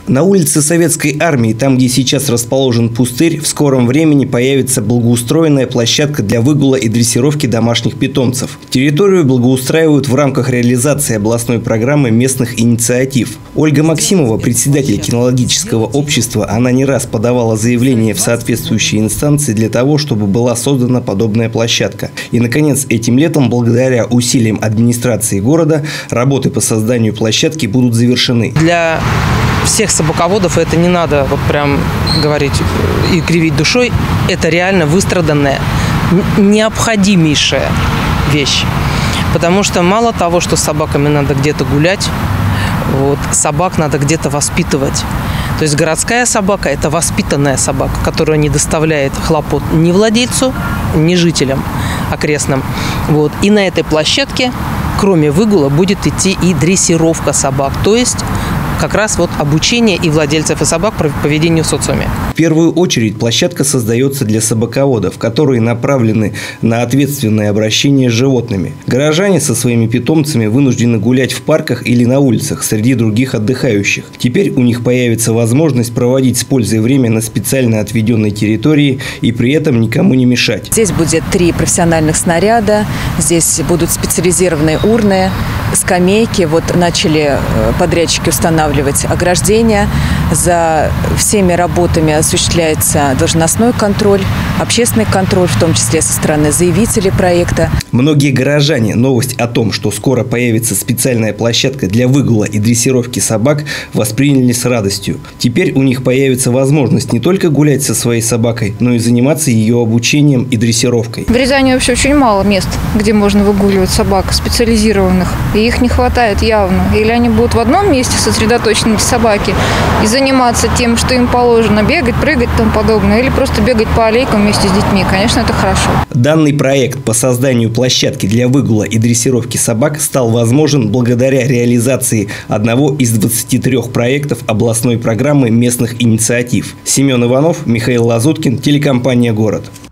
На улице Советской Армии, там, где сейчас расположен пустырь, в скором времени появится благоустроенная площадка для выгула и дрессировки домашних питомцев. Территорию благоустраивают в рамках реализации областной программы местных инициатив. Ольга Максимова, председатель кинологического общества, она не раз подавала заявление в соответствующие инстанции для того, чтобы была создана подобная площадка. И, наконец, этим летом, благодаря усилиям администрации города, работы по созданию площадки будут завершены. Для всех собаководов это не надо вот прям говорить и кривить душой. Это реально выстраданная, необходимейшая вещь. Потому что мало того, что с собаками надо где-то гулять, вот, собак надо где-то воспитывать. То есть городская собака – это воспитанная собака, которая не доставляет хлопот ни владельцу, ни жителям окрестным. Вот. И на этой площадке, кроме выгула, будет идти и дрессировка собак. То есть как раз вот обучение и владельцев, и собак по поведению в социуме. В первую очередь площадка создается для собаководов, которые направлены на ответственное обращение с животными. Горожане со своими питомцами вынуждены гулять в парках или на улицах среди других отдыхающих. Теперь у них появится возможность проводить с пользой время на специально отведенной территории и при этом никому не мешать. Здесь будет 3 профессиональных снаряда, здесь будут специализированные урны, скамейки. Вот начали подрядчики устанавливать ограждения. За всеми работами осуществляется должностной контроль, общественный контроль, в том числе со стороны заявителей проекта. Многие горожане новость о том, что скоро появится специальная площадка для выгула и дрессировки собак, восприняли с радостью. Теперь у них появится возможность не только гулять со своей собакой, но и заниматься ее обучением и дрессировкой. В Рязани вообще очень мало мест, где можно выгуливать собак специализированных. И их не хватает явно. Или они будут в одном месте сосредоточены, собаки, и заниматься тем, что им положено, бегать, прыгать и тому подобное, или просто бегать по аллейкам вместе с детьми. Конечно, это хорошо. Данный проект по созданию площадки для выгула и дрессировки собак стал возможен благодаря реализации одного из 23 проектов областной программы местных инициатив. Семен Иванов, Михаил Лазуткин, телекомпания «Город».